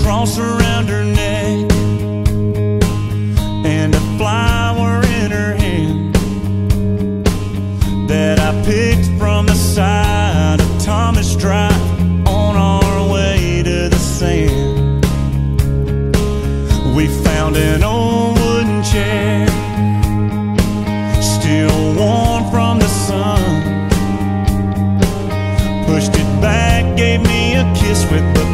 cross around her neck and a flower in her hand that I picked from the side of Thomas Drive on our way to the sand. We found an old wooden chair, still warm from the sun. Pushed it back, gave me a kiss with the